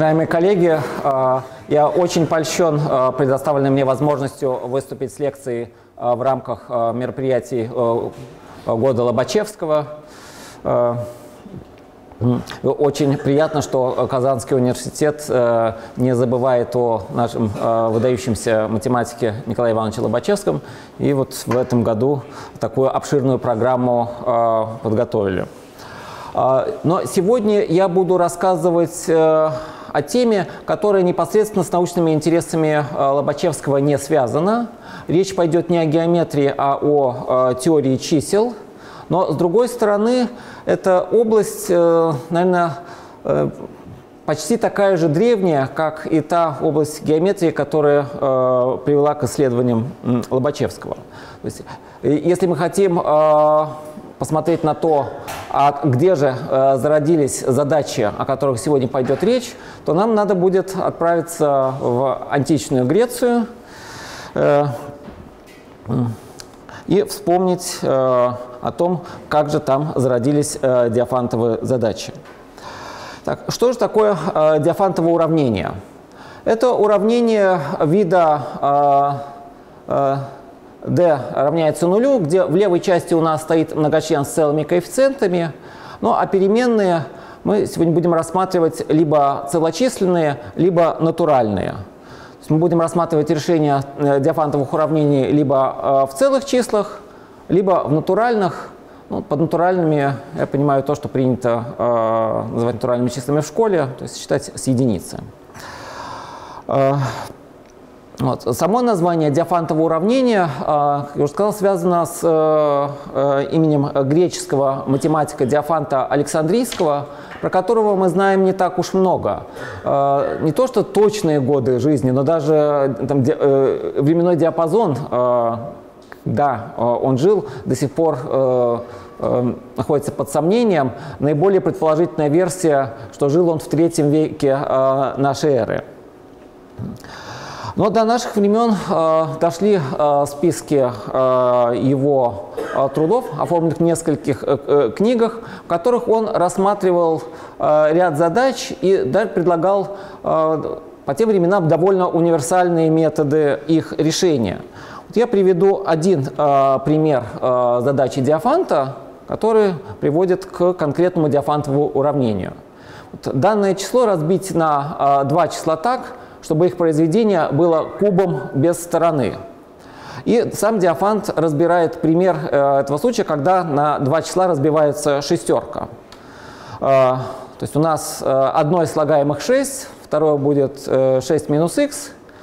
Уважаемые коллеги, я очень польщен предоставленной мне возможностью выступить с лекцией в рамках мероприятий года Лобачевского. Очень приятно, что Казанский университет не забывает о нашем выдающемся математике Николае Ивановиче Лобачевском. И вот в этом году такую обширную программу подготовили. Но сегодня я буду рассказывать о теме, которая непосредственно с научными интересами Лобачевского не связана. Речь пойдет не о геометрии, а о теории чисел. Но, с другой стороны, эта область, наверное, почти такая же древняя, как и та область геометрии, которая привела к исследованиям Лобачевского. То есть, если мы хотим посмотреть на то, где же зародились задачи, о которых сегодня пойдет речь, то нам надо будет отправиться в античную Грецию и вспомнить о том, как же там зародились диофантовые задачи. Так, что же такое диофантовое уравнение? Это уравнение вида d равняется нулю, где в левой части у нас стоит многочлен с целыми коэффициентами, ну а переменные мы сегодня будем рассматривать либо целочисленные, либо натуральные. То есть мы будем рассматривать решения диофантовых уравнений либо в целых числах, либо в натуральных. Ну, под натуральными я понимаю то, что принято называть натуральными числами в школе, то есть считать с единицы. Вот. Само название диофантового уравнения, как я уже сказал, связано с именем греческого математика Диофанта Александрийского, про которого мы знаем не так уж много. Не то что точные годы жизни, но даже там, временной диапазон, да, он жил, до сих пор находится под сомнением. Наиболее предположительная версия, что жил он в III веке нашей эры. Но до наших времен дошли списки его трудов, оформленных в нескольких книгах, в которых он рассматривал ряд задач и даже предлагал по тем временам довольно универсальные методы их решения. Вот я приведу один пример задачи Диофанта, который приводит к конкретному диофантовому уравнению. Вот данное число разбить на два числа так, чтобы их произведение было кубом без стороны. И сам Диофант разбирает пример этого случая, когда на два числа разбивается шестерка. То есть у нас одно из слагаемых 6, второе будет 6 минус х.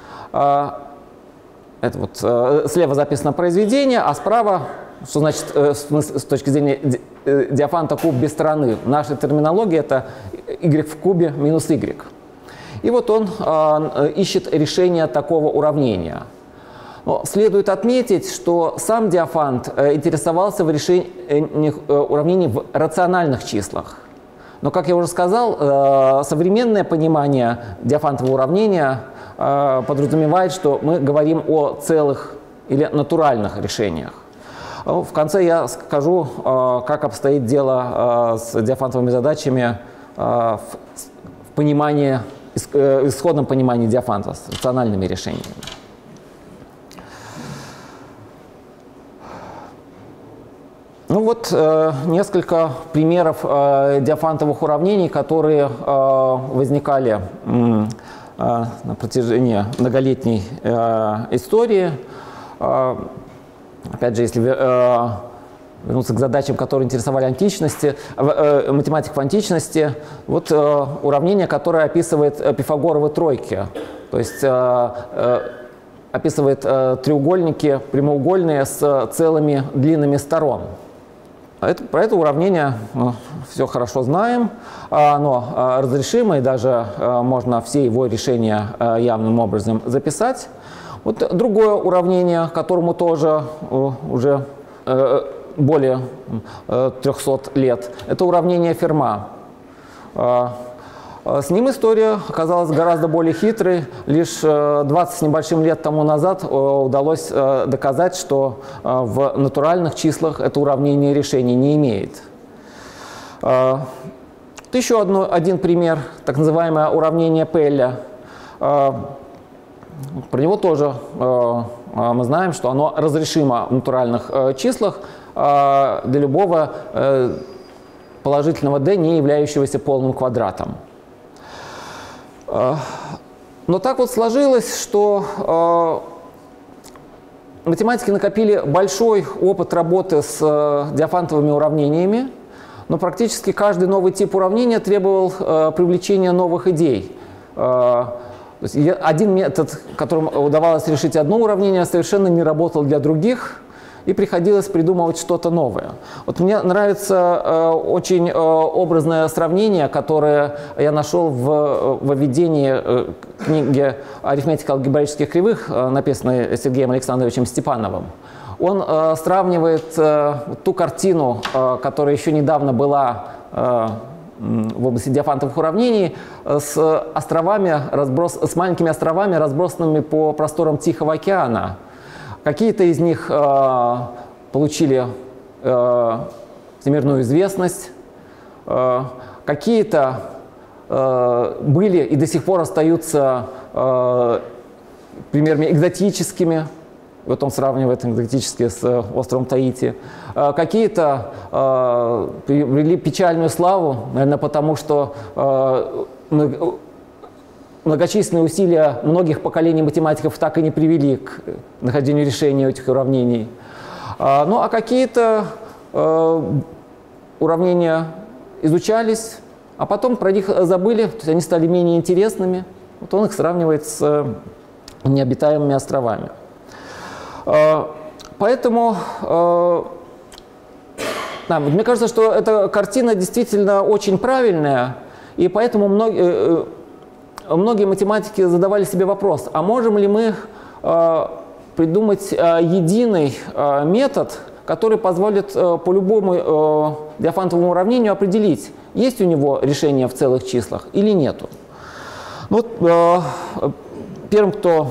Это вот слева записано произведение, а справа, что значит с точки зрения Диофанта куб без стороны. В нашей терминологии это y в кубе минус y. И вот он ищет решение такого уравнения. Но следует отметить, что сам Диофант интересовался в решении уравнений в рациональных числах. Но, как я уже сказал, современное понимание диофантового уравнения подразумевает, что мы говорим о целых или натуральных решениях. В конце я скажу, как обстоит дело с диофантовыми задачами в понимании, исходном понимании Диофанта, с рациональными решениями. Ну вот несколько примеров диофантовых уравнений, которые возникали на протяжении многолетней истории. Опять же, если вернуться к задачам, которые интересовали античности, математиков античности, вот уравнение, которое описывает пифагоровы тройки, то есть описывает треугольники прямоугольные с целыми длинами сторон. Про это уравнение все хорошо знаем, оно разрешимо, и даже можно все его решения явным образом записать. Вот другое уравнение, которому тоже уже более 300 лет, это уравнение Ферма. С ним история оказалась гораздо более хитрой. Лишь 20 с небольшим лет тому назад удалось доказать, что в натуральных числах это уравнение решения не имеет. еще один пример, так называемое уравнение Пелля. Про него тоже мы знаем, что оно разрешимо в натуральных числах для любого положительного d, не являющегося полным квадратом. Но так вот сложилось, что математики накопили большой опыт работы с диофантовыми уравнениями, но практически каждый новый тип уравнения требовал привлечения новых идей. То есть один метод, которым удавалось решить одно уравнение, совершенно не работал для других, и приходилось придумывать что-то новое. Вот мне нравится очень образное сравнение, которое я нашел в введении книги «Арифметика алгебраических кривых», написанной Сергеем Александровичем Степановым. Он сравнивает ту картину, которая еще недавно была в области диофантовых уравнений, с маленькими островами, разбросанными по просторам Тихого океана. Какие-то из них получили всемирную известность, какие-то были и до сих пор остаются примерами экзотическими. Вот он сравнивает экзотические с островом Таити. Какие-то приобрели печальную славу, наверное, потому что многочисленные усилия многих поколений математиков так и не привели к нахождению решения этих уравнений. Ну а какие-то уравнения изучались, а потом про них забыли, то есть они стали менее интересными. Вот он их сравнивает с необитаемыми островами. Поэтому мне кажется, что эта картина действительно очень правильная, и поэтому многие математики задавали себе вопрос, а можем ли мы придумать единый метод, который позволит по любому диофантовому уравнению определить, есть у него решение в целых числах или нету. Вот, первым, кто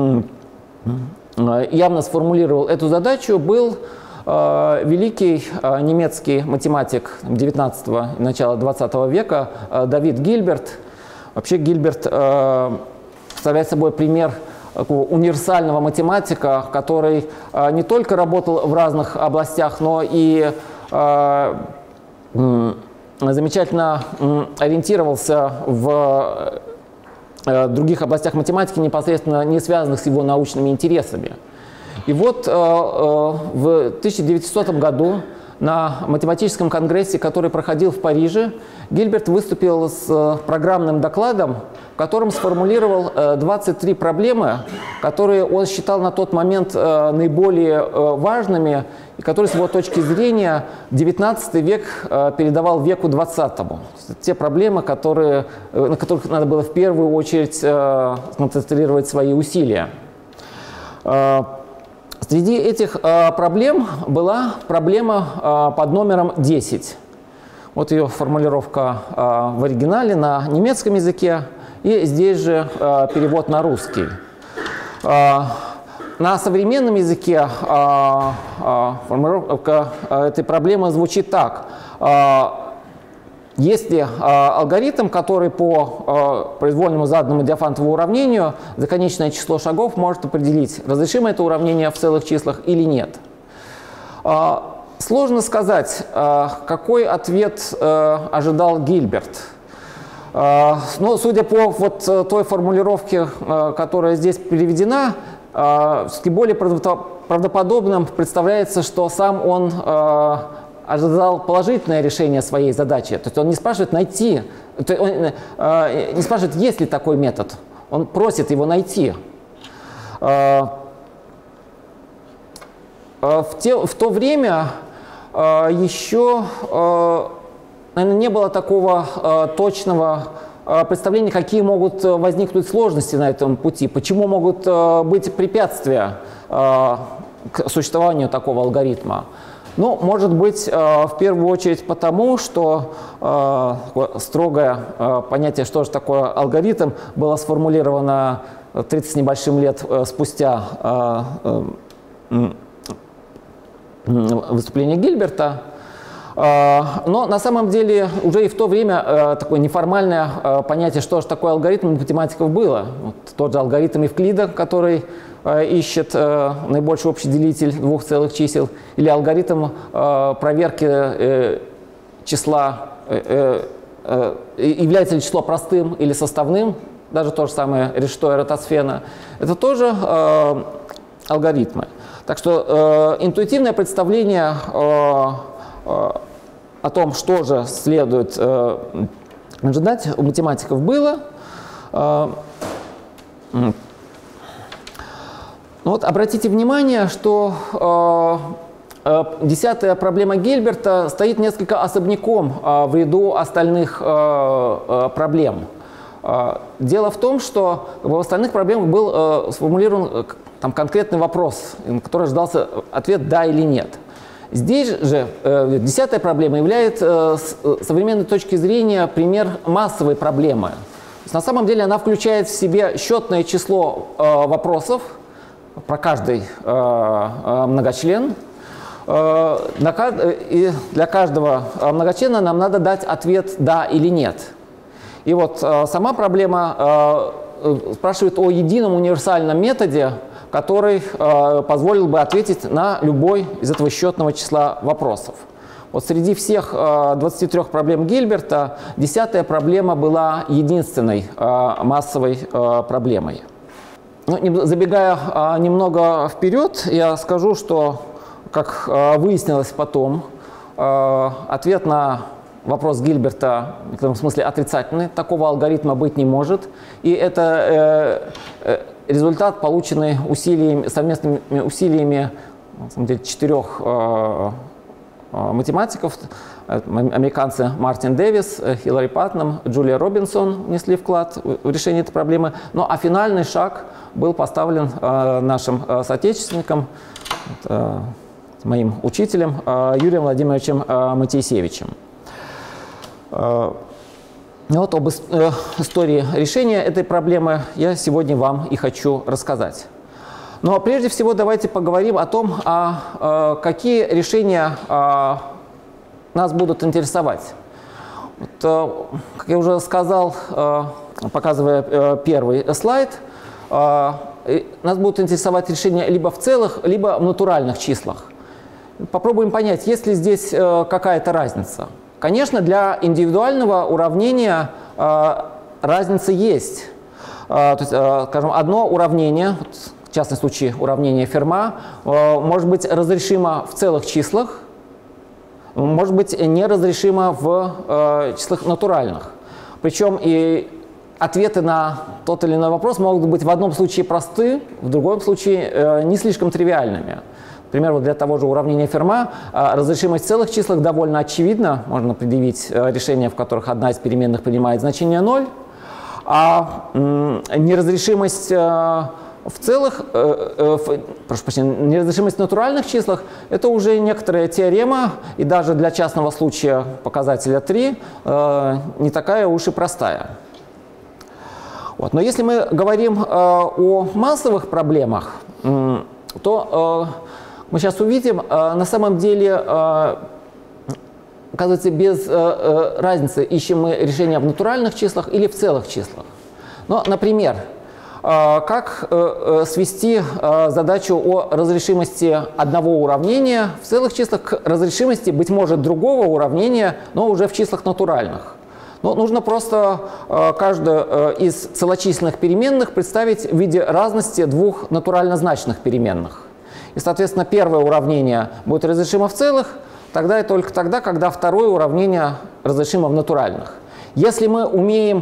явно сформулировал эту задачу, был великий немецкий математик 19-го и начала 20 века Давид Гильберт. Вообще Гильберт представляет собой пример такого универсального математика, который не только работал в разных областях, но и замечательно ориентировался в других областях математики, непосредственно не связанных с его научными интересами. И вот в 1900 году на математическом конгрессе, который проходил в Париже, Гильберт выступил с программным докладом, в котором сформулировал 23 проблемы, которые он считал на тот момент наиболее важными, и которые, с его точки зрения, XIX век передавал веку XX. Те проблемы, на которых надо было в первую очередь сконцентрировать свои усилия. Среди этих проблем была проблема под номером 10. Вот ее формулировка в оригинале на немецком языке, и здесь же перевод на русский. На современном языке формулировка этой проблемы звучит так. Если алгоритм, который по произвольному заданному диофантовому уравнению за конечное число шагов может определить, разрешимо это уравнение в целых числах или нет. Сложно сказать, какой ответ ожидал Гильберт. Но судя по вот той формулировке, которая здесь переведена, все-таки более правдоподобным представляется, что сам он ожидал положительное решение своей задачи. То есть он не спрашивает найти, он не спрашивает, есть ли такой метод, он просит его найти. В то время еще, наверное, не было такого точного представления, какие могут возникнуть сложности на этом пути, почему могут быть препятствия к существованию такого алгоритма. Ну, может быть, в первую очередь потому, что строгое понятие, что же такое алгоритм, было сформулировано 30 с небольшим лет спустя выступления Гильберта. Но на самом деле уже и в то время такое неформальное понятие, что же такое алгоритм, у математиков было. Вот тот же алгоритм Евклида, который ищет наибольший общий делитель двух целых чисел, или алгоритм проверки числа, является ли число простым или составным, даже то же самое решето Эратосфена. Это тоже алгоритмы. Так что интуитивное представление о том, что же следует ожидать, у математиков было. Вот обратите внимание, что 10-я проблема Гильберта стоит несколько особняком в ряду остальных проблем. Дело в том, что в остальных проблемах был сформулирован там конкретный вопрос, на который ждался ответ «да» или «нет». Здесь же 10-я проблема является с современной точки зрения пример массовой проблемы. То есть на самом деле она включает в себя счетное число вопросов про каждый многочлен. И для каждого многочлена нам надо дать ответ «да» или «нет». И вот сама проблема спрашивает о едином универсальном методе, который позволил бы ответить на любой из этого счетного числа вопросов. Вот среди всех 23 проблем Гильберта 10-я проблема была единственной массовой проблемой. Ну, забегая немного вперед, я скажу, что, как выяснилось потом, ответ на вопрос Гильберта, в этом смысле отрицательный, такого алгоритма быть не может. И это результат, полученный совместными усилиями на самом деле, 4 математиков. Американцы Мартин Дэвис, Хиллари Паттнам, Джулия Робинсон внесли вклад в решение этой проблемы. Ну а финальный шаг был поставлен нашим соотечественником, моим учителем Юрием Владимировичем Матейсевичем. Вот об истории решения этой проблемы я сегодня вам и хочу рассказать. Но прежде всего давайте поговорим о том, какие решения нас будут интересовать. Вот, как я уже сказал, показывая первый слайд, нас будут интересовать решения либо в целых, либо в натуральных числах. Попробуем понять, есть ли здесь какая-то разница. Конечно, для индивидуального уравнения разница есть. То есть, скажем, одно уравнение, в частном случае уравнение Ферма, может быть разрешимо в целых числах, может быть неразрешимо в числах натуральных. Причем и ответы на тот или иной вопрос могут быть в одном случае просты, в другом случае не слишком тривиальными. Например, вот для того же уравнения Ферма разрешимость в целых числах довольно очевидна. Можно предъявить решения, в которых одна из переменных принимает значение 0, а неразрешимость в целых, прошу прощения, неразрешимость в натуральных числах – это уже некоторая теорема, и даже для частного случая показателя 3 не такая уж и простая. Вот. Но если мы говорим о массовых проблемах, то мы сейчас увидим, на самом деле, оказывается, без разницы, ищем мы решение в натуральных числах или в целых числах. Но, например, как свести задачу о разрешимости одного уравнения в целых числах к разрешимости, быть может, другого уравнения, но уже в числах натуральных? Но нужно просто каждую из целочисленных переменных представить в виде разности двух натурально значных переменных. И, соответственно, первое уравнение будет разрешимо в целых, тогда и только тогда, когда второе уравнение разрешимо в натуральных. Если бы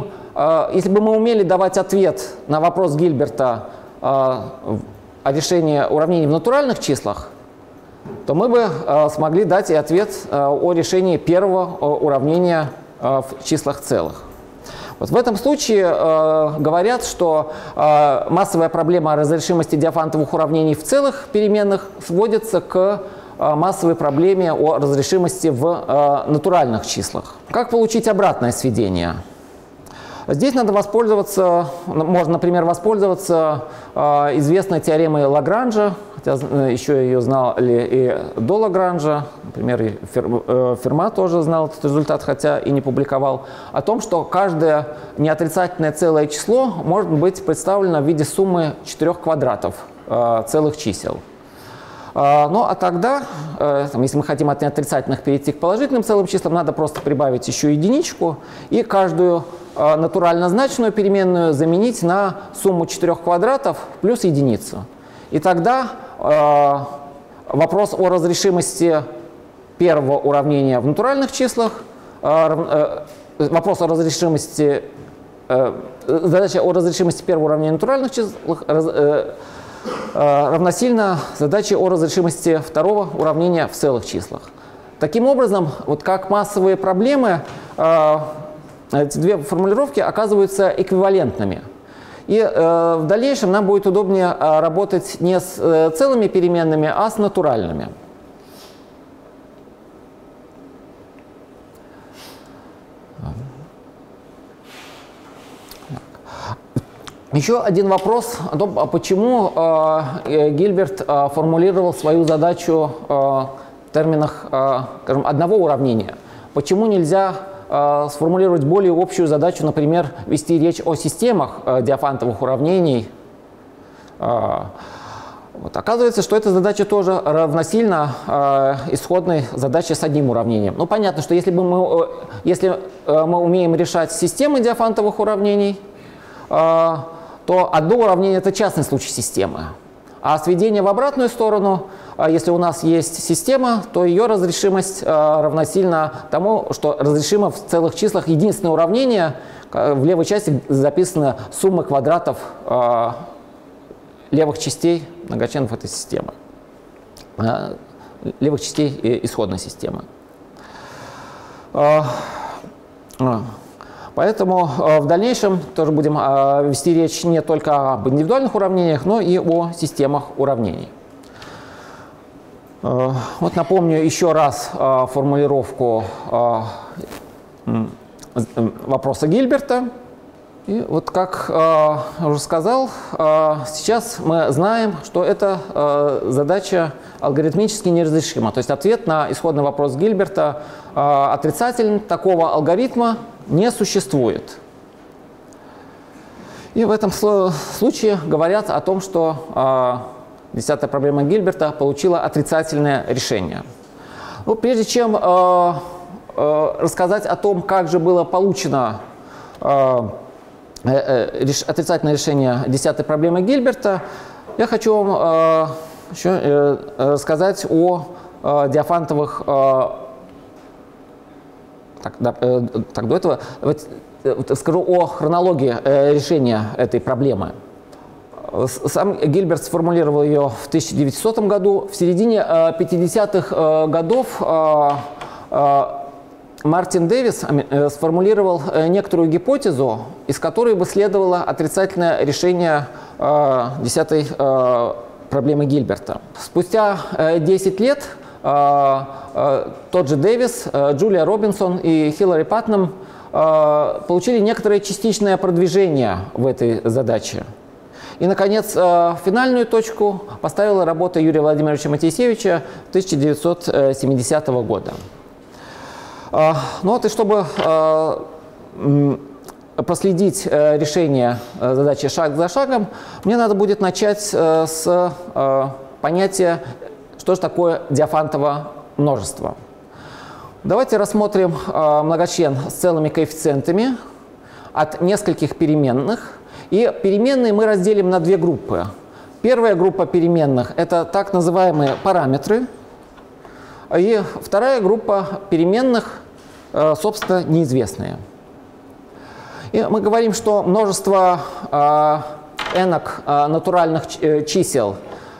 мы умели давать ответ на вопрос Гильберта о решении уравнений в натуральных числах, то мы бы смогли дать и ответ о решении первого уравнения в числах целых. Вот в этом случае говорят, что массовая проблема разрешимости диофантовых уравнений в целых переменных сводится к массовой проблеме о разрешимости в натуральных числах. Как получить обратное сведение? Здесь надо воспользоваться, можно, например, воспользоваться известной теоремой Лагранжа, хотя еще ее знали и до Лагранжа, например, и Ферма тоже знал этот результат, хотя и не публиковал, о том, что каждое неотрицательное целое число может быть представлено в виде суммы 4 квадратов целых чисел. Ну а тогда, если мы хотим от неотрицательных перейти к положительным целым числам, надо просто прибавить еще единичку и каждую натурально значную переменную заменить на сумму 4 квадратов плюс единицу. И тогда вопрос о разрешимости первого уравнения в натуральных числах, вопрос о разрешимости, задача о разрешимости первого уравнения в натуральных числах равносильно задаче о разрешимости второго уравнения в целых числах. Таким образом, вот как массовые проблемы, эти две формулировки оказываются эквивалентными. И в дальнейшем нам будет удобнее работать не с целыми переменными, а с натуральными. Еще один вопрос о том, почему Гильберт формулировал свою задачу в терминах, скажем, одного уравнения. Почему нельзя сформулировать более общую задачу, например, вести речь о системах диофантовых уравнений? Вот. Оказывается, что эта задача тоже равносильна исходной задаче с одним уравнением. Ну, понятно, что если мы умеем решать системы диофантовых уравнений, то одно уравнение – это частный случай системы. А сведение в обратную сторону, если у нас есть система, то ее разрешимость равносильна тому, что разрешимо в целых числах единственное уравнение. В левой части записана сумма квадратов левых частей многочленов этой системы, левых частей исходной системы. Поэтому в дальнейшем тоже будем вести речь не только об индивидуальных уравнениях, но и о системах уравнений. Вот напомню еще раз формулировку вопроса Гильберта. И вот как я уже сказал, сейчас мы знаем, что эта задача алгоритмически неразрешима. То есть ответ на исходный вопрос Гильберта отрицательный, такого алгоритма не существует. И в этом случае говорят о том, что 10-я проблема Гильберта получила отрицательное решение. Ну, прежде чем рассказать о том, как же было получено отрицательное решение 10-й проблемы Гильберта, я хочу вам еще рассказать о диофантовых. До этого скажу о хронологии решения этой проблемы. Сам Гильберт сформулировал ее в 1900 году. В середине 50-х годов Мартин Дэвис сформулировал некоторую гипотезу, из которой бы следовало отрицательное решение 10-й проблемы Гильберта. Спустя 10 лет тот же Дэвис, Джулия Робинсон и Хиллари Патнам получили некоторое частичное продвижение в этой задаче. И, наконец, финальную точку поставила работа Юрия Владимировича Матисевича 1970 года. Ну вот и чтобы проследить решение задачи шаг за шагом, мне надо будет начать с понятия, что же такое диофантовое множество. Давайте рассмотрим многочлен с целыми коэффициентами от нескольких переменных. И переменные мы разделим на две группы. Первая группа переменных – это так называемые параметры. И вторая группа переменных, собственно, неизвестные. И мы говорим, что множество n-ок натуральных чисел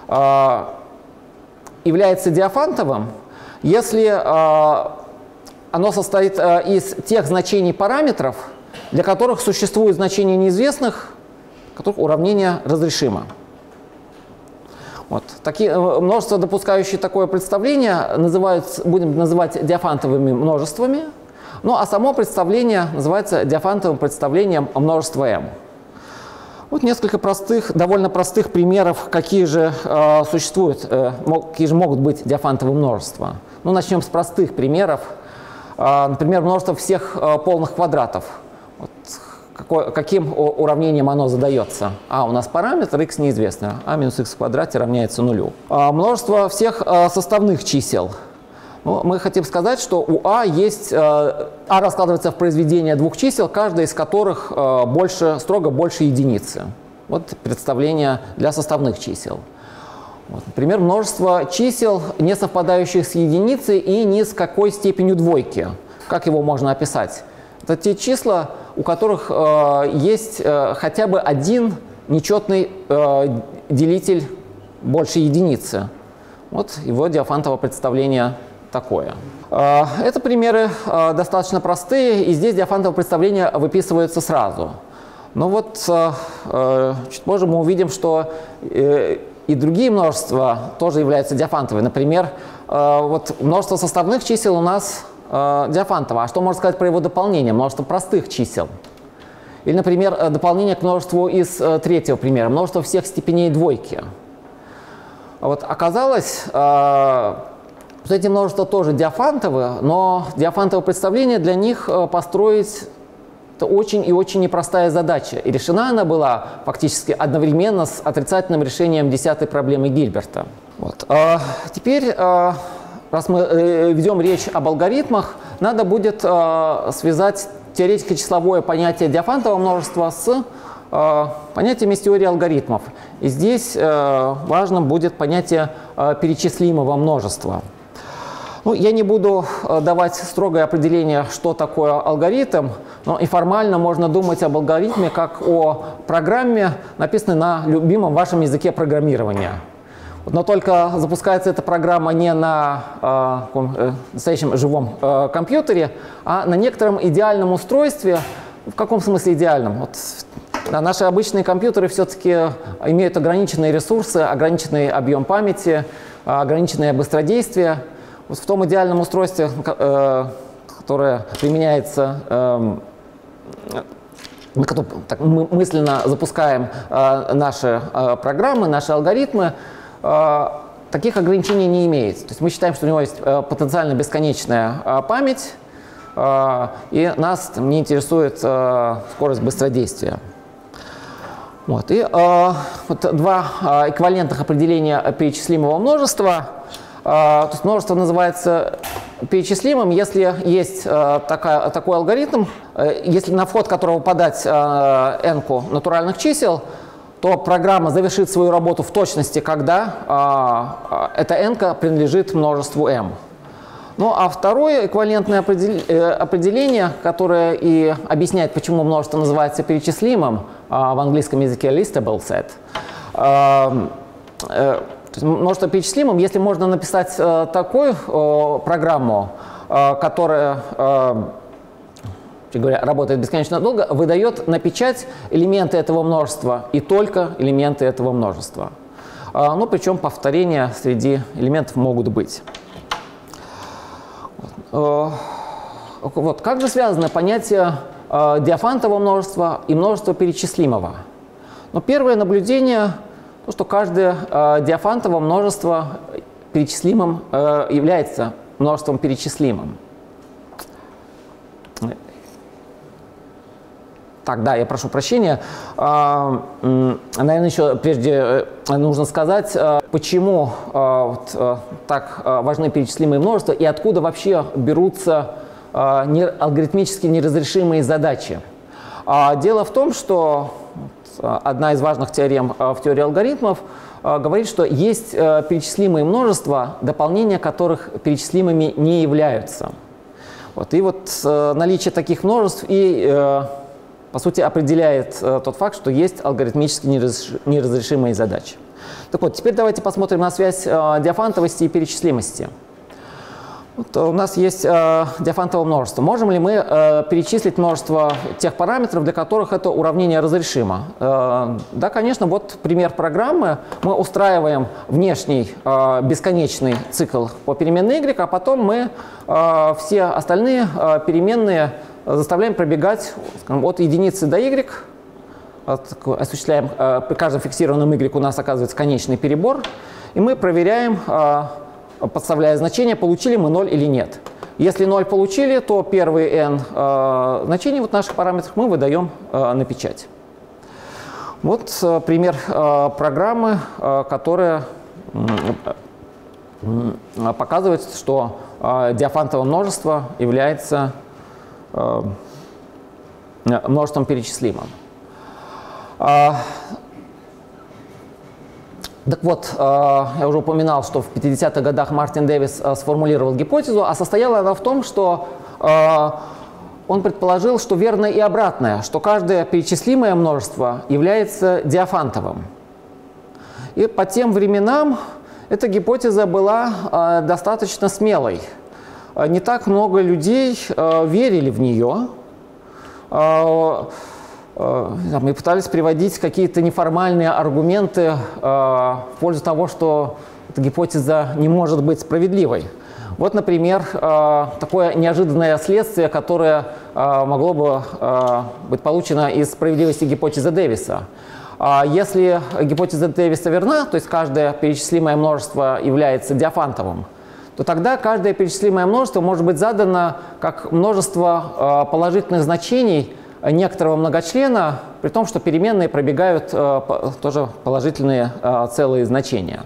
является диофантовым, если оно состоит из тех значений параметров, для которых существуют значения неизвестных, которых уравнение разрешимо. Вот. Такие множества, допускающие такое представление, будем называть диофантовыми множествами, ну а само представление называется диофантовым представлением множества m. Вот несколько простых, довольно простых примеров, какие же существуют, какие же могут быть диофантовые множества. Ну, начнем с простых примеров. Например, множество всех полных квадратов. Вот каким уравнением оно задается? У нас параметр, x неизвестно. Минус x в квадрате равняется нулю. Множество всех составных чисел. Ну, мы хотим сказать, что у есть раскладывается в произведение двух чисел, каждая из которых строго больше единицы. Вот представление для составных чисел. Вот, например, множество чисел, не совпадающих с единицей и ни с какой степенью двойки. Как его можно описать? Это те числа, у которых есть хотя бы один нечетный делитель больше единицы. Вот его диафантово представление такое. Это примеры достаточно простые, и здесь диафантово представление выписывается сразу. Но вот чуть позже мы увидим, что и другие множества тоже являются диафантовыми. Например, вот множество составных чисел у нас диафантово. А что можно сказать про его дополнение? Множество простых чисел. Или, например, дополнение к множеству из третьего примера. Множество всех степеней двойки. Вот оказалось, что эти множества тоже диафантовы, но диафантовое представление для них построить это очень и очень непростая задача. И решена она была фактически одновременно с отрицательным решением 10-й проблемы Гильберта. Вот. Теперь, раз мы ведем речь об алгоритмах, надо будет связать теоретико-числовое понятие диафантового множества с понятием из теории алгоритмов. И здесь важным будет понятие перечислимого множества. Ну, я не буду давать строгое определение, что такое алгоритм, но и формально можно думать об алгоритме как о программе, написанной на любимом вашем языке программирования. Но только запускается эта программа не на настоящем живом компьютере, а на некотором идеальном устройстве. В каком смысле идеальном? Вот, наши обычные компьютеры все-таки имеют ограниченные ресурсы, ограниченный объем памяти, ограниченное быстродействие. Вот в том идеальном устройстве, которое применяется, на котором мы мысленно запускаем наши программы, наши алгоритмы, таких ограничений не имеется. То есть мы считаем, что у него есть потенциально бесконечная память, и нас не интересует скорость быстродействия. Вот. И вот два эквивалентных определения перечислимого множества. То есть множество называется перечислимым, если есть такой алгоритм, если на вход которого подать n-ку натуральных чисел, то программа завершит свою работу в точности, когда эта n-ка принадлежит множеству m. Ну а второе эквивалентное определение, которое и объясняет, почему множество называется перечислимым, в английском языке listable set, множество перечислимым, если можно написать такую программу, которая, говоря, работает бесконечно долго, выдает на печать элементы этого множества и только элементы этого множества. Ну, причем повторения среди элементов могут быть. Вот. Как же связано понятие диафантового множества и множества перечислимого? Ну, первое наблюдение – что каждое диафантово множество перечислимым является множеством перечислимым. Так, да, я прошу прощения. Наверное, еще прежде нужно сказать, почему так важны перечислимые множества и откуда вообще берутся алгоритмически неразрешимые задачи. Дело в том, что одна из важных теорем в теории алгоритмов говорит, что есть перечислимые множества, дополнения которых перечислимыми не являются. Вот. И вот наличие таких множеств и, по сути, определяет тот факт, что есть алгоритмически неразрешимые задачи. Так вот, теперь давайте посмотрим на связь диафантовости и перечислимости. Вот у нас есть диафантовое множество. Можем ли мы перечислить множество тех параметров, для которых это уравнение разрешимо? Да, конечно. Вот пример программы. Мы устраиваем внешний бесконечный цикл по переменной y, а потом мы все остальные переменные заставляем пробегать, скажем, от единицы до y. Осуществляем при каждом фиксированном y у нас оказывается конечный перебор. И мы проверяем, подставляя значение, получили мы 0 или нет. Если 0 получили, то первые n значений вот наших параметров мы выдаем на печать. Вот пример программы, которая показывает, что диофантово множество является множеством перечислимым. Так вот, я уже упоминал, что в 50-х годах Мартин Дэвис сформулировал гипотезу, а состояла она в том, что он предположил, что верно и обратное, что каждое перечислимое множество является диофантовым. И по тем временам эта гипотеза была достаточно смелой. Не так много людей верили в нее. Мы пытались приводить какие-то неформальные аргументы в пользу того, что эта гипотеза не может быть справедливой. Вот, например, такое неожиданное следствие, которое могло бы быть получено из справедливости гипотезы Дэвиса. Если гипотеза Дэвиса верна, то есть каждое перечислимое множество является диофантовым, то тогда каждое перечислимое множество может быть задано как множество положительных значений некоторого многочлена, при том, что переменные пробегают тоже положительные целые значения.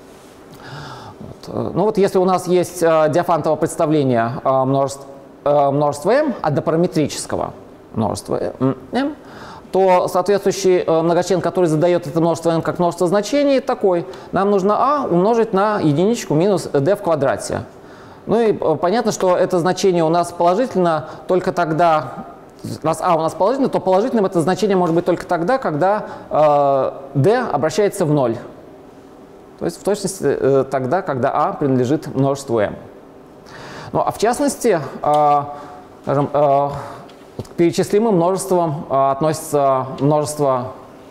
Ну вот если у нас есть диофантовое представление множества m, однопараметрического множества m, то соответствующий многочлен, который задает это множество m как множество значений, такой. Нам нужно a умножить на единичку минус d в квадрате. Ну и понятно, что это значение у нас положительно только тогда, раз a у нас положительно, то положительным это значение может быть только тогда, когда d обращается в 0. То есть в точности тогда, когда a принадлежит множеству m. Ну, а в частности, скажем, к перечислимым множествам относится множество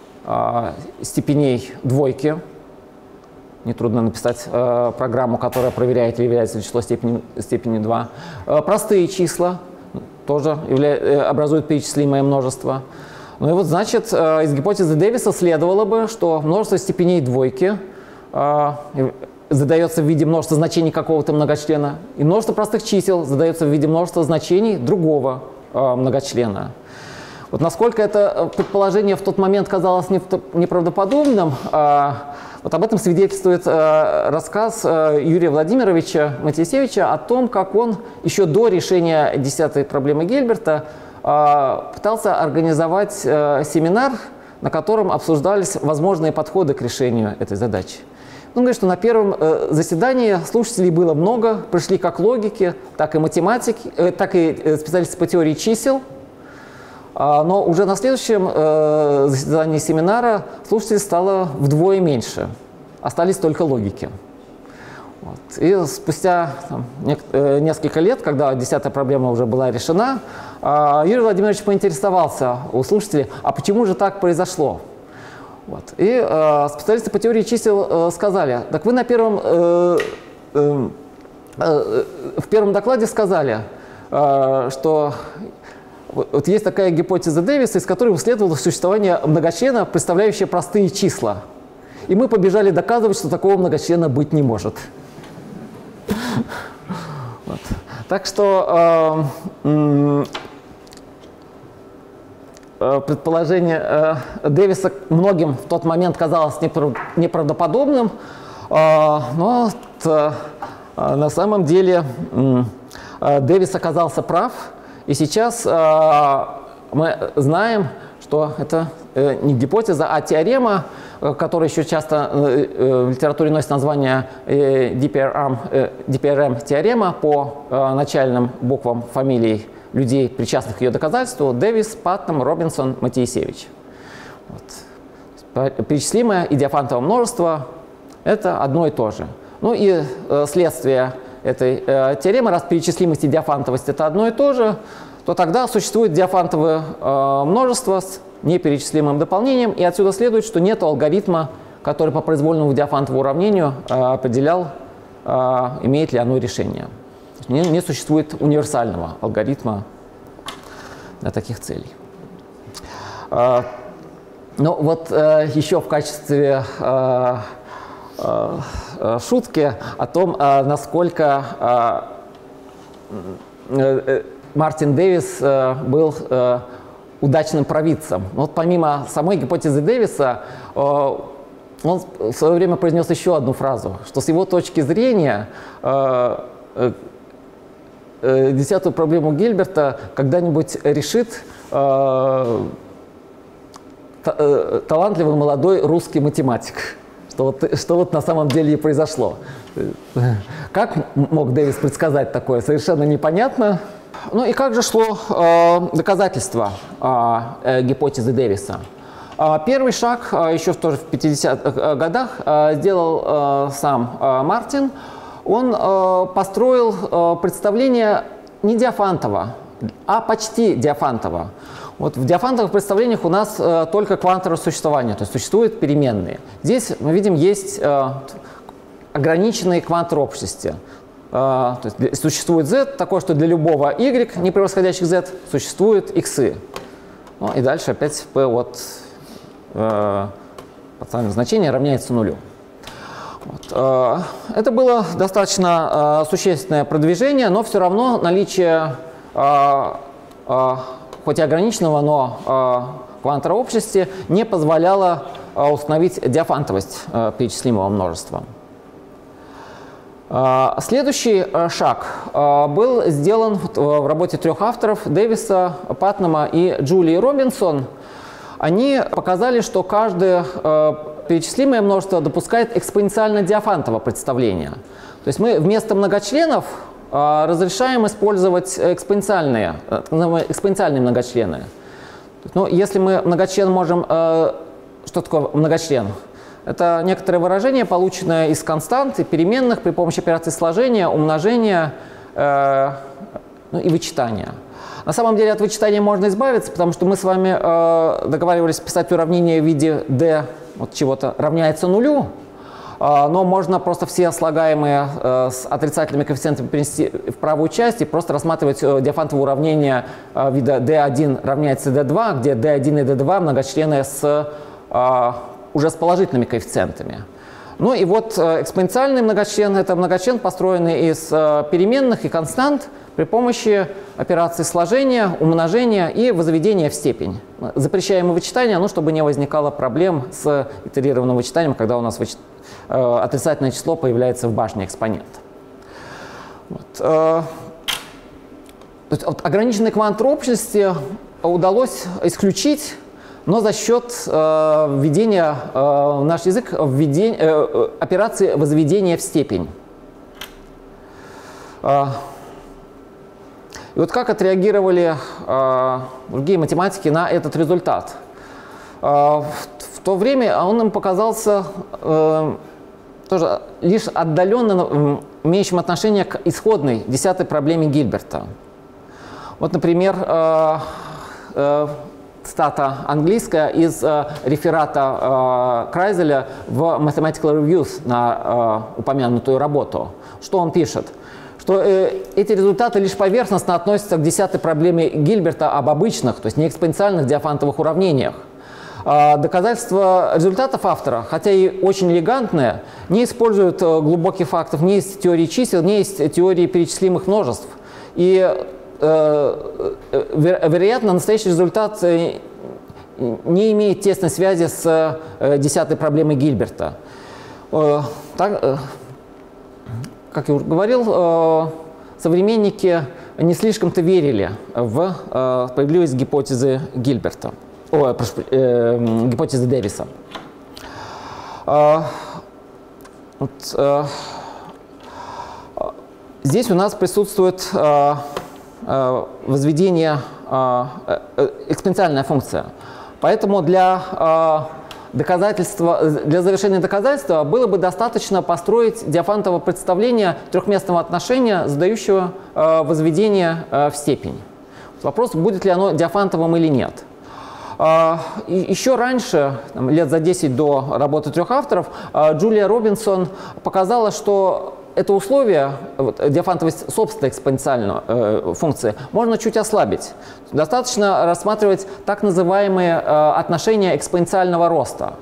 степеней двойки. Нетрудно написать программу, которая проверяет, является ли число степени 2. Простые числа тоже образуют перечислимое множество. Ну и вот, значит, из гипотезы Дэвиса следовало бы, что множество степеней двойки задается в виде множества значений какого-то многочлена, и множество простых чисел задается в виде множества значений другого многочлена. Вот насколько это предположение в тот момент казалось неправдоподобным, вот об этом свидетельствует рассказ Юрия Владимировича Матисевича о том, как он еще до решения 10-й проблемы Гильберта пытался организовать семинар, на котором обсуждались возможные подходы к решению этой задачи. Он говорит, что на первом заседании слушателей было много, пришли как логики, так и математики, так и специалисты по теории чисел. Но уже на следующем заседании семинара слушателей стало вдвое меньше. Остались только логики. Вот. И спустя несколько лет, когда 10-я проблема уже была решена, Юрий Владимирович поинтересовался у слушателей, а почему же так произошло? Вот. И специалисты по теории чисел сказали, так вы в первом докладе сказали, что вот есть такая гипотеза Дэвиса, из которой следовало существование многочлена, представляющего простые числа. И мы побежали доказывать, что такого многочлена быть не может. Вот. Так что предположение Дэвиса многим в тот момент казалось неправдоподобным, но на самом деле Дэвис оказался прав, и сейчас мы знаем, что это не гипотеза, а теорема, которая еще часто в литературе носит название DPRM-теорема по начальным буквам фамилий людей, причастных к ее доказательству: Дэвис, Паттнам, Робинсон, Матисевич. Вот. Перечислимое и диофантовое множество – это одно и то же. Ну и следствие этой теоремы, раз перечислимость и диофантовость – это одно и то же, то тогда существует диофантовое множество с неперечислимым дополнением, и отсюда следует, что нет алгоритма, который по произвольному диофантовому уравнению определял, имеет ли оно решение. Не существует универсального алгоритма для таких целей. Ну вот еще в качестве шутки о том, насколько Мартин Дэвис был удачным провидцем. Вот помимо самой гипотезы Дэвиса, он в свое время произнес еще одну фразу, что с его точки зрения 10-ю проблему Гильберта когда-нибудь решит талантливый молодой русский математик. Что вот на самом деле и произошло. Как мог Дэвис предсказать такое, совершенно непонятно. Ну и как же шло доказательство гипотезы Дэвиса? Первый шаг еще тоже в 50-х годах сделал сам Мартин. Он построил представление не Диофантова, а почти Диофантова. Вот в диофантовых представлениях у нас только квантовое существование, то есть существуют переменные. Здесь мы видим, есть ограниченные квантовые общности. То есть существует z, такое, что для любого y, не превосходящих z, существуют x. Ну, и дальше опять p от подставного значения равняется нулю. Вот. Это было достаточно существенное продвижение, но все равно наличие хоть и ограниченного, но квантовой общности не позволяло установить диофантовость перечислимого множества. Следующий шаг был сделан в работе трех авторов: Дэвиса, Патнама и Джулии Робинсон. Они показали, что каждое перечислимое множество допускает экспоненциально диофантовое представление. То есть мы вместо многочленов разрешаем использовать экспоненциальные многочлены. Ну, если мы многочлен можем... Что такое многочлен? Это некоторое выражение, полученное из констант и переменных при помощи операций сложения, умножения ну, и вычитания. На самом деле от вычитания можно избавиться, потому что мы с вами договаривались писать уравнение в виде d вот чего-то равняется нулю. Но можно просто все слагаемые с отрицательными коэффициентами перенести в правую часть и просто рассматривать диофантовое уравнение вида d1 равняется d2, где d1 и d2 многочлены уже с положительными коэффициентами. Ну и вот экспоненциальный многочлен – это многочлен, построенный из переменных и констант при помощи операций сложения, умножения и возведения в степень. Запрещаем вычитание, ну, чтобы не возникало проблем с итерированным вычитанием, когда у нас отрицательное число появляется в башне экспонента. Вот. То есть, ограниченной квантовой общности удалось исключить, но за счет введения в наш язык операции возведения в степень. И вот как отреагировали другие математики на этот результат? В то время он им показался тоже лишь отдаленно имеющим отношение к исходной 10-й проблеме Гильберта. Вот, например, цитата английская из реферата Крайзеля в Mathematical Reviews на упомянутую работу. Что он пишет? Что эти результаты лишь поверхностно относятся к 10-й проблеме Гильберта об обычных, то есть не экспоненциальных диофантовых уравнениях. Доказательства результатов автора, хотя и очень элегантные, не используют глубоких фактов ни из теории чисел, ни из теории перечислимых множеств. И, вероятно, настоящий результат не имеет тесной связи с 10-й проблемой Гильберта. Так, как я уже говорил, современники не слишком-то верили в справедливость гипотезы Гильберта. Гипотезы Дэвиса. Здесь у нас присутствует возведение, экспоненциальная функция. Поэтому для завершения доказательства было бы достаточно построить диофантовое представление трехместного отношения, задающего возведение в степень. Вопрос, будет ли оно диофантовым или нет. И еще раньше, лет за 10 до работы трех авторов, Джулия Робинсон показала, что это условие, диофантовость собственной экспоненциальной функции, можно чуть ослабить. Достаточно рассматривать так называемые отношения экспоненциального роста.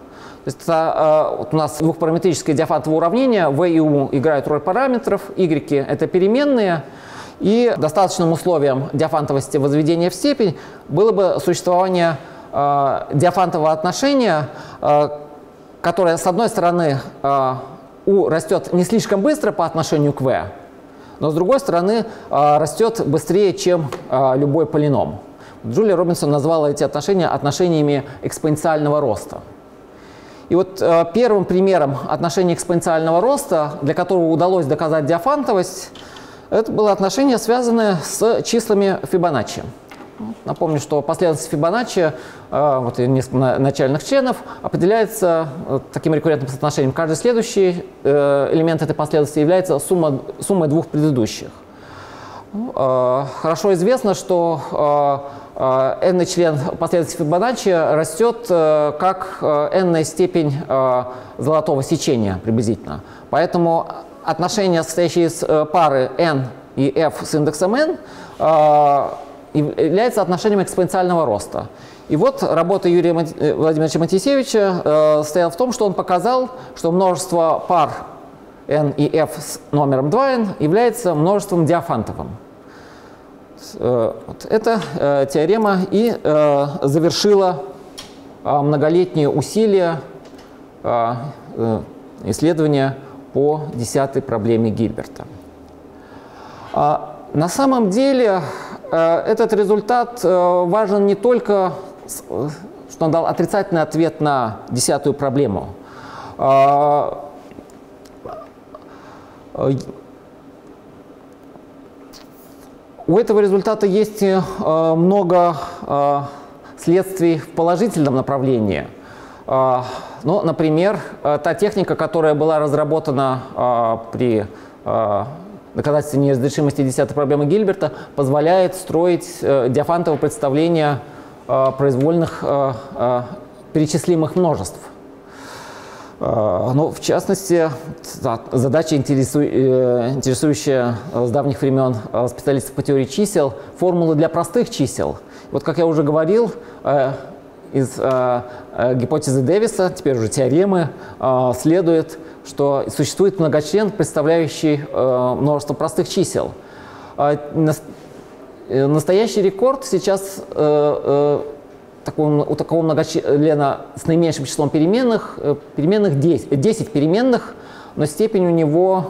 есть вот у нас двухпараметрическое диафантовое уравнение, v и u играют роль параметров, y – это переменные, и достаточным условием диафантовости возведения в степень было бы существование диафантового отношения, которое, с одной стороны, u растет не слишком быстро по отношению к v, но, с другой стороны, растет быстрее, чем любой полином. Джулия Робинсон назвала эти отношения отношениями экспоненциального роста. И вот первым примером отношения экспоненциального роста, для которого удалось доказать диафантовость, это было отношение, связанное с числами Фибоначчи. Напомню, что последовательность Фибоначчи, вот несколько начальных членов, определяется таким рекуррентным соотношением. Каждый следующий элемент этой последовательности является суммой двух предыдущих. Хорошо известно, что n-ный член последовательности Фибоначчи растет как n-ная степень золотого сечения приблизительно. Поэтому отношение, состоящее из пары n и f с индексом n, является отношением экспоненциального роста. И вот работа Юрия Владимировича Матисевича состояла в том, что он показал, что множество пар n и f с номером 2n является множеством диафантовым. Эта теорема и завершила многолетние усилия исследования по 10-й проблеме Гильберта. На самом деле этот результат важен не только, что он дал отрицательный ответ на 10-ю проблему. У этого результата есть много следствий в положительном направлении. Ну, например, та техника, которая была разработана при доказательстве неразрешимости 10-й проблемы Гильберта, позволяет строить диафантовое представление произвольных перечислимых множеств. Ну, в частности, задача, интересующая с давних времен специалистов по теории чисел, формулы для простых чисел. Вот, как я уже говорил, из гипотезы Дэвиса, теперь уже теоремы, следует, что существует многочлен, представляющий множество простых чисел. Настоящий рекорд сейчас у такого многочлена с наименьшим числом переменных 10 переменных, но степень у него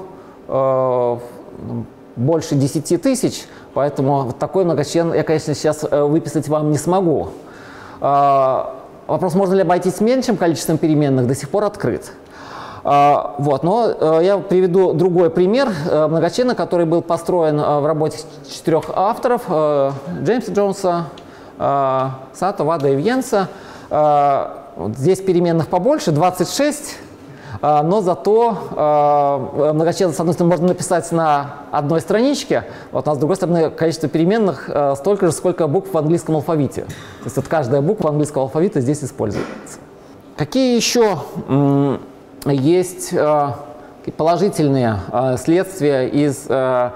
больше 10 тысяч, поэтому такой многочлен я, конечно, сейчас выписать вам не смогу. Вопрос, можно ли обойтись меньшим количеством переменных, до сих пор открыт. Вот, но я приведу другой пример многочлена, который был построен в работе 4 авторов: Джеймса Джонса, Сато, Вада и Вьенса. Здесь переменных побольше, 26, но зато многочлен, с одной стороны, можно написать на одной страничке, вот, а с другой стороны, количество переменных столько же, сколько букв в английском алфавите. То есть вот каждая буква английского алфавита здесь используется. Какие еще есть положительные следствия из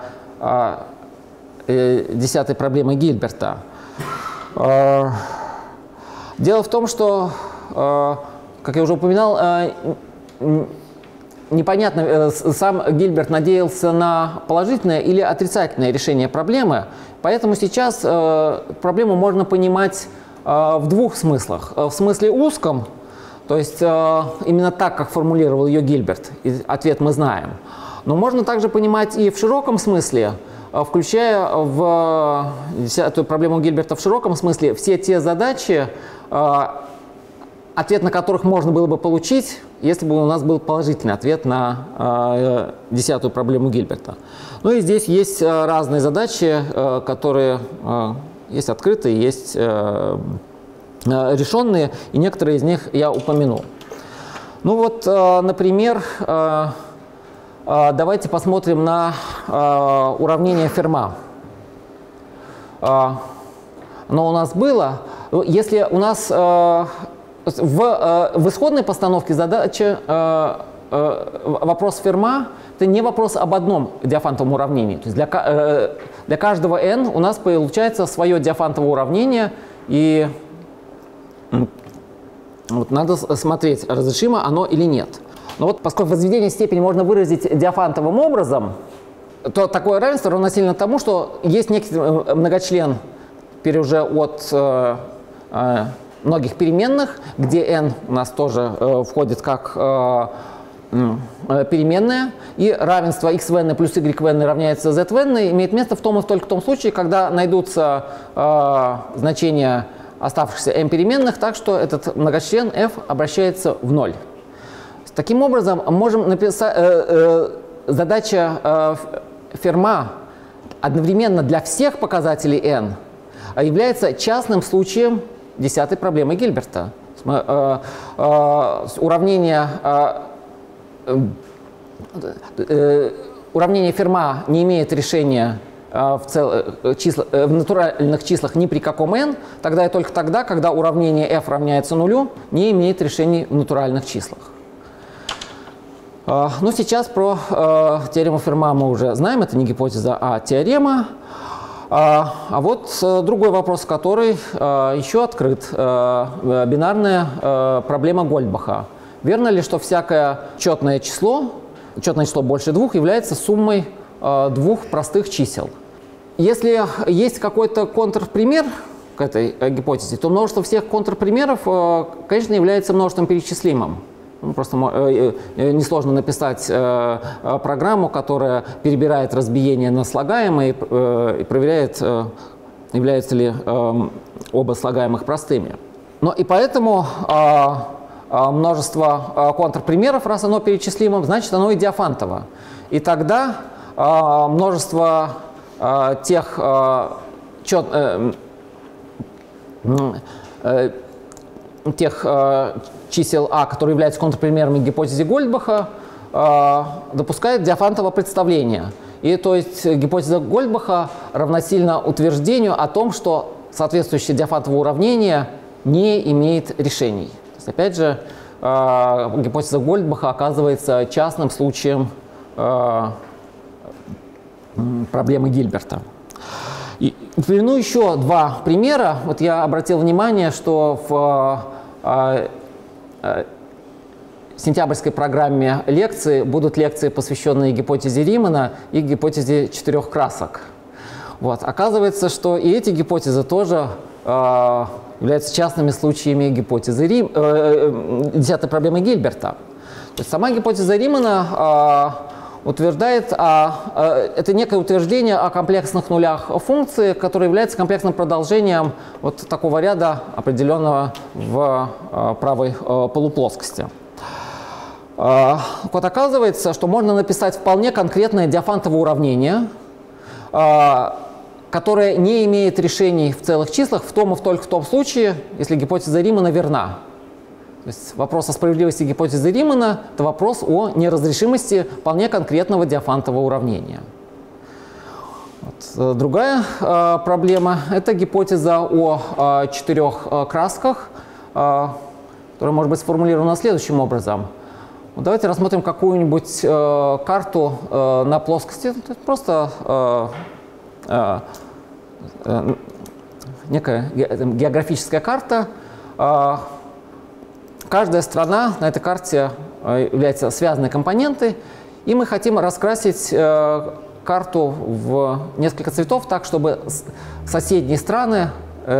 10-й проблемы Гильберта? Дело в том, что, как я уже упоминал, непонятно, сам Гильберт надеялся на положительное или отрицательное решение проблемы, поэтому сейчас проблему можно понимать в двух смыслах. В смысле узком, то есть именно так, как формулировал ее Гильберт, и ответ мы знаем. Но можно также понимать и в широком смысле, включая в 10-ю проблему Гильберта в широком смысле все те задачи, ответ на которых можно было бы получить, если бы у нас был положительный ответ на 10-ю проблему Гильберта. Ну и здесь есть разные задачи, которые есть открытые, есть решенные, и некоторые из них я упомяну. Ну вот, например, давайте посмотрим на уравнение Ферма. Оно у нас было. Если у нас в исходной постановке задачи вопрос Ферма – это не вопрос об одном диафантовом уравнении. То есть для каждого n у нас получается свое диафантовое уравнение, и Вот надо смотреть, разрешимо оно или нет. Но вот поскольку возведение степени можно выразить диафантовым образом, то такое равенство равносильно тому, что есть некий многочлен, теперь уже от многих переменных, где n у нас тоже входит как переменная, и равенство x в n плюс y в n равняется z в n имеет место в том и только в том случае, когда найдутся значения оставшихся m переменных, так что этот многочлен f обращается в ноль. Таким образом, можем написать задача Ферма одновременно для всех показателей n является частным случаем 10-й проблемы Гильберта. Уравнение Ферма не имеет решения в натуральных числах ни при каком n, тогда и только тогда, когда уравнение f равняется нулю, не имеет решений в натуральных числах. Ну, сейчас про теорему Ферма мы уже знаем, это не гипотеза, а теорема. А вот другой вопрос, который еще открыт, бинарная проблема Гольдбаха. Верно ли, что всякое четное число больше 2, является суммой двух простых чисел? Если есть какой-то контрпример к этой гипотезе, то множество всех контрпримеров, конечно, является множеством перечислимым. Просто несложно написать программу, которая перебирает разбиение на слагаемые и проверяет, являются ли оба слагаемых простыми. Но и поэтому множество контрпримеров, раз оно перечислимо, значит оно и диафантово. И тогда множество тех чисел А, которые являются контрпримерами гипотезы Гольдбаха, допускает диафантово представление. И то есть гипотеза Гольдбаха равносильна утверждению о том, что соответствующее диафантово уравнение не имеет решений. То есть, опять же, гипотеза Гольдбаха оказывается частным случаем проблемы Гильберта. И приведу еще два примера. Вот я обратил внимание, что в сентябрьской программе лекций будут лекции, посвященные гипотезе Римана и гипотезе четырех красок. Вот. Оказывается, что и эти гипотезы тоже являются частными случаями гипотезы 10-й проблемы Гильберта. То есть сама гипотеза Римана утверждает, это некое утверждение о комплексных нулях функции, которое является комплексным продолжением вот такого ряда, определенного в правой полуплоскости. Вот оказывается, что можно написать вполне конкретное диафантовое уравнение, которое не имеет решений в целых числах в том и только в том случае, если гипотеза Римана верна. То есть вопрос о справедливости гипотезы Римана – это вопрос о неразрешимости вполне конкретного диафантового уравнения. Вот. Другая проблема – это гипотеза о четырех красках, которая может быть сформулирована следующим образом. Вот давайте рассмотрим какую-нибудь карту на плоскости. Это просто некая географическая карта. Каждая страна на этой карте является связанной компонентой, и мы хотим раскрасить карту в несколько цветов так, чтобы соседние страны,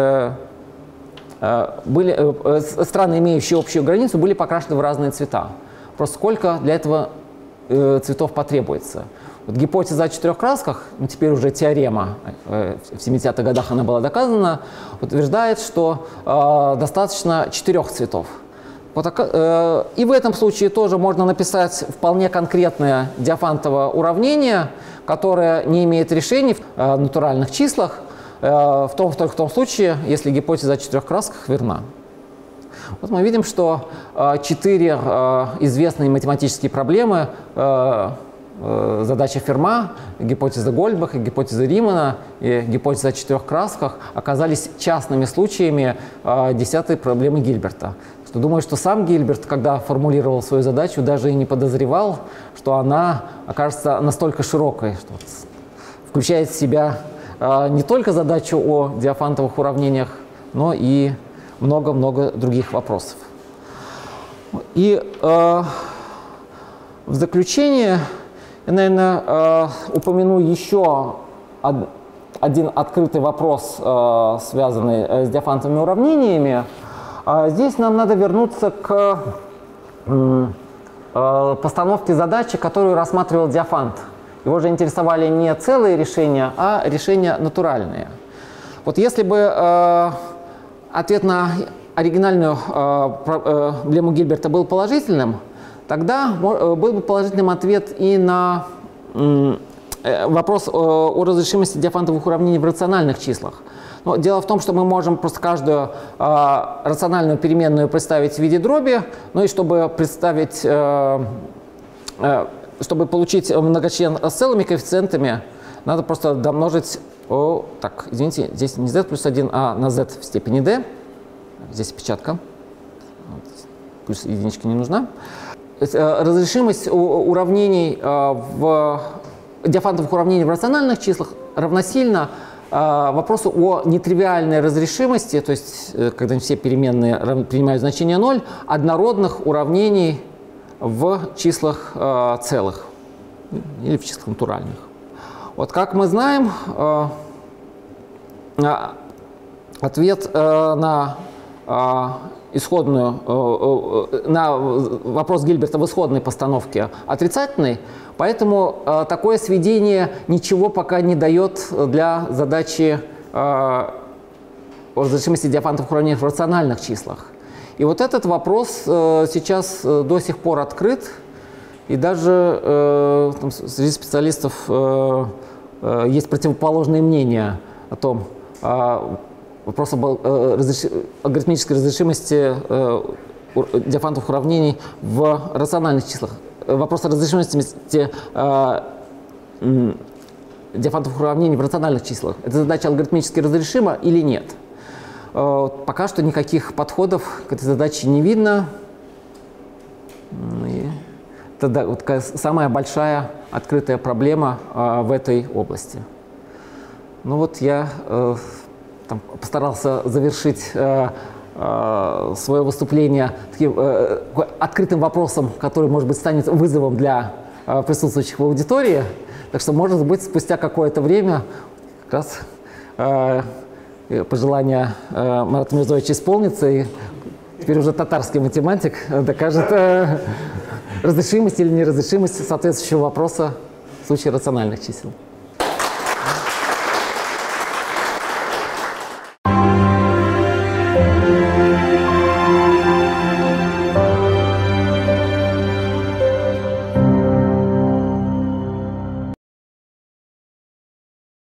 страны, имеющие общую границу, были покрашены в разные цвета. Просто сколько для этого цветов потребуется. Вот гипотеза о четырех красках, ну, теперь уже теорема, в 70-х годах она была доказана, утверждает, что достаточно 4 цветов. Вот, и в этом случае тоже можно написать вполне конкретное диафантовое уравнение, которое не имеет решений в натуральных числах, только в том случае, если гипотеза о 4 красках верна. Вот мы видим, что 4 известные математические проблемы, задача Ферма, гипотеза Гольдбаха, гипотеза Римана и гипотеза о 4 красках оказались частными случаями 10-й проблемы Гильберта. Думаю, что сам Гильберт, когда формулировал свою задачу, даже и не подозревал, что она окажется настолько широкой, что включает в себя не только задачу о диафантовых уравнениях, но и много-много других вопросов. И в заключение я, наверное, упомяну еще один открытый вопрос, связанный с диафантовыми уравнениями. Здесь нам надо вернуться к постановке задачи, которую рассматривал Диофант. Его же интересовали не целые решения, а решения натуральные. Вот если бы ответ на оригинальную проблему Гильберта был положительным, тогда был бы положительным ответ и на вопрос о разрешимости диафантовых уравнений в рациональных числах. Но дело в том, что мы можем просто каждую рациональную переменную представить в виде дроби, ну и чтобы представить, чтобы получить многочлен с целыми коэффициентами, надо просто домножить, так, извините, здесь не z плюс 1, а на z в степени d. Здесь опечатка, плюс единичка не нужна. Разрешимость уравнений диафантовых уравнений в рациональных числах равносильно вопросу о нетривиальной разрешимости, то есть когда все переменные принимают значение 0, однородных уравнений в числах целых или в числах натуральных. Вот как мы знаем, ответ на на вопрос Гильберта в исходной постановке отрицательный, поэтому такое сведение ничего пока не дает для задачи разрешимости диафантовых уравнений в рациональных числах. И вот этот вопрос сейчас до сих пор открыт, и даже среди специалистов есть противоположные мнения о том, вопрос об алгоритмической разрешимости диафантовых уравнений в рациональных числах. Вопрос о разрешимости диафантовых уравнений в рациональных числах. Эта задача алгоритмически разрешима или нет? Пока что никаких подходов к этой задаче не видно. Это вот самая большая открытая проблема в этой области. Ну вот я постарался завершить свое выступление таким открытым вопросом, который, может быть, станет вызовом для присутствующих в аудитории. Так что, может быть, спустя какое-то время как раз пожелание Марата Мирзоевича исполнится, и теперь уже татарский математик докажет разрешимость или неразрешимость соответствующего вопроса в случае рациональных чисел.